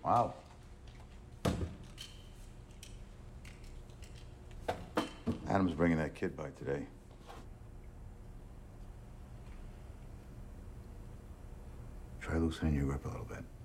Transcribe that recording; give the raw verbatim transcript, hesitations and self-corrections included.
Wow. Adam's bringing that kid by today. Try loosening your grip a little bit.